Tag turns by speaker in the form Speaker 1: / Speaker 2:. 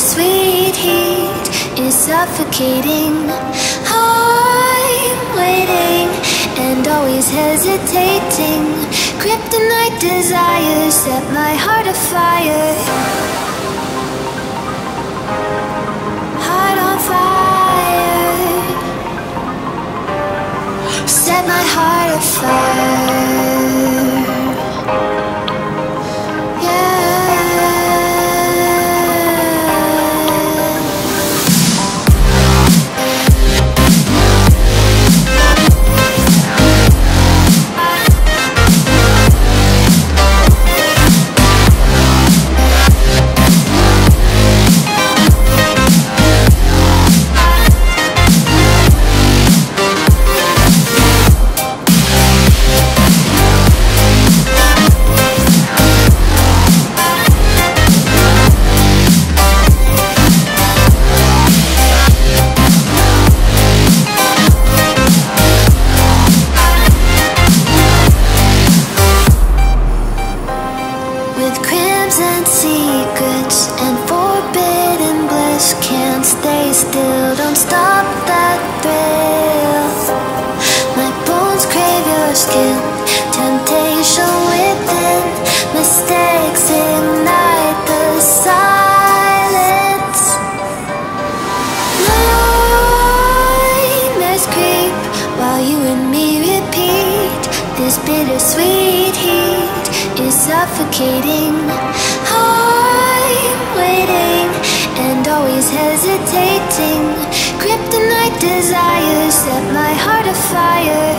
Speaker 1: bittersweet heat is suffocating. I'm waiting and always hesitating. Kryptonite desires set my heart afire. Heart on fire. Set my heart afire. And secrets and forbidden bliss, can't stay still, don't stop that thrill. My bones crave your skin, temptation within, mistakes ignite the silence. Nightmares creep while you and me repeat. This bittersweet heat is suffocating. I'm waiting and always hesitating. Kryptonite desires set my heart afire.